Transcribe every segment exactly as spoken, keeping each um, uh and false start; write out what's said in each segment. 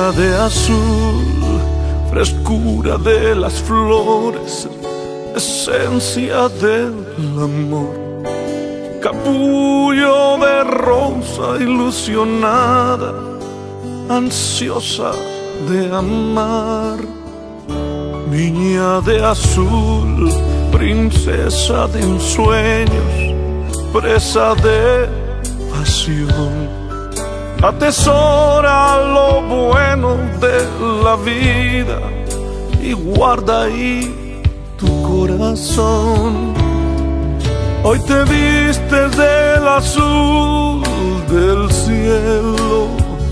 Niña de azul, frescura de las flores, esencia del amor, capullo de rosa ilusionada, ansiosa de amar. Niña de azul, princesa de ensueños, presa de pasión, atesora lo bueno de la vida y guarda ahí tu corazón. Hoy te vistes del azul del cielo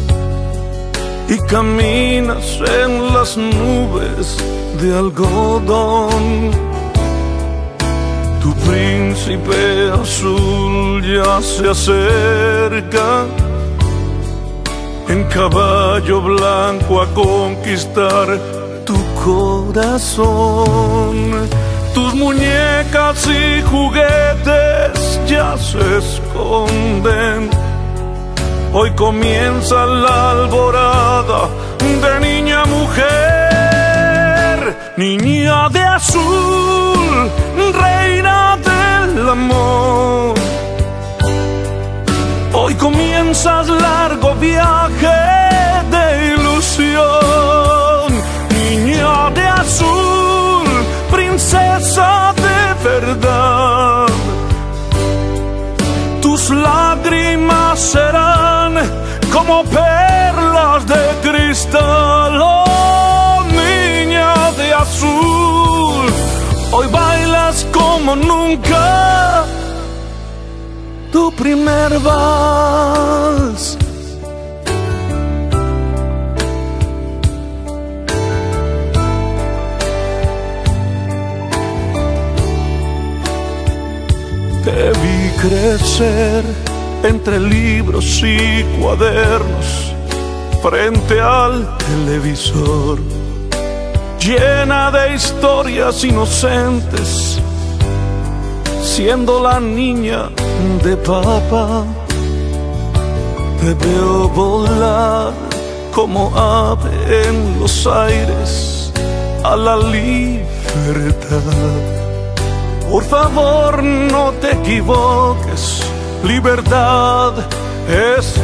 y caminas en las nubes de algodón. Tu príncipe azul ya se acerca en caballo blanco a conquistar tu corazón. Tus muñecas y juguetes ya se esconden. Hoy comienza la alborada de niña a mujer. Niña de azul, reina del amor, hoy comienzas largo viaje de ilusión. Niña de azul, princesa de verdad, tus lágrimas serán como perlas de cristal. Oh, niña de azul, hoy bailas como nunca tu primer vals. Te vi crecer entre libros y cuadernos frente al televisor, llena de historias inocentes, siendo la niña de papá. Te veo volar como ave en los aires a la libertad. Por favor, no te equivoques, libertad es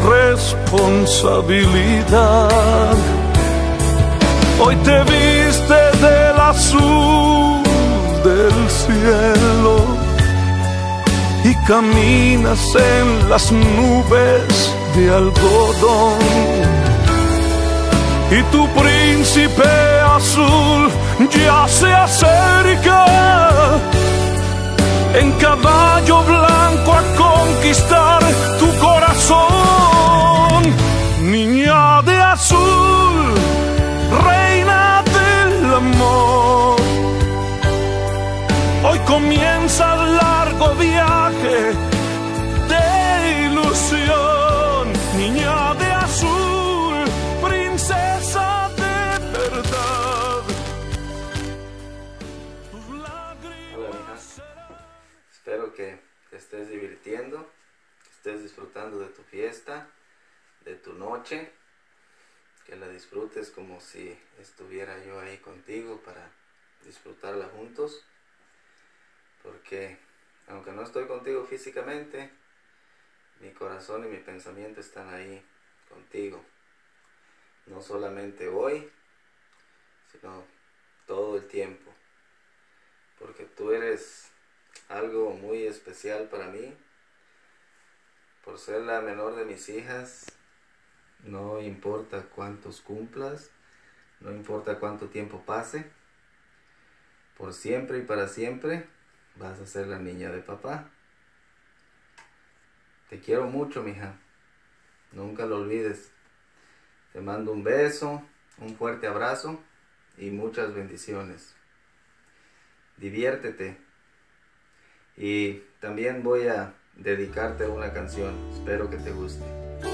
responsabilidad. Hoy te vistes del azul del cielo y caminas en las nubes de algodón. Y tu príncipe azul ya se acerca en caballo blanco a conquistar tu corazón. Niña de azul, reina del amor, hoy comienza el largo viaje de ilusión. Niña de azul, princesa de verdad, tus lágrimas. Espero que te estés divirtiendo, que estés disfrutando de tu fiesta, de tu noche, que la disfrutes como si estuviera yo ahí contigo para disfrutarla juntos, porque aunque no estoy contigo físicamente, mi corazón y mi pensamiento están ahí contigo, no solamente hoy, sino todo el tiempo, porque tú eres algo muy especial para mí. Por ser la menor de mis hijas, no importa cuántos cumplas, no importa cuánto tiempo pase, por siempre y para siempre vas a ser la niña de papá. Te quiero mucho, mija, nunca lo olvides. Te mando un beso, un fuerte abrazo y muchas bendiciones. Diviértete. Y también voy a dedicarte una canción, espero que te guste.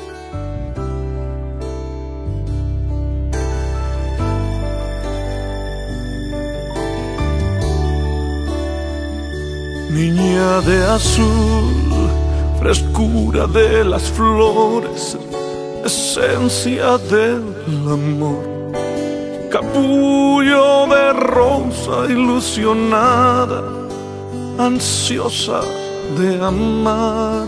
Niña de azul, frescura de las flores, esencia del amor, capullo de rosa ilusionada, ansiosa de amar,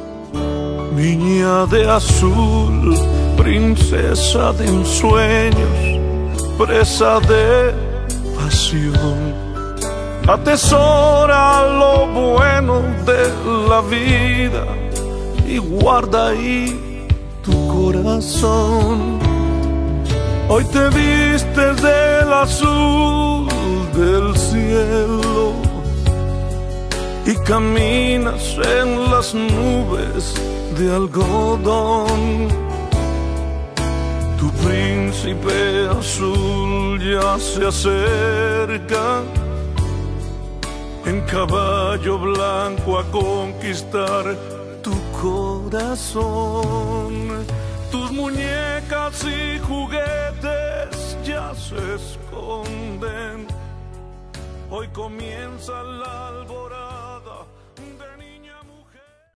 niña de azul, princesa de ensueños, presa de pasión. Atesora lo bueno de la vida y guarda ahí tu corazón. Hoy te vistes del azul del cielo y caminas en las nubes de algodón. Tu príncipe azul ya se acerca en caballo blanco a conquistar tu corazón. Tus muñecas y juguetes ya se esconden. Hoy comienza la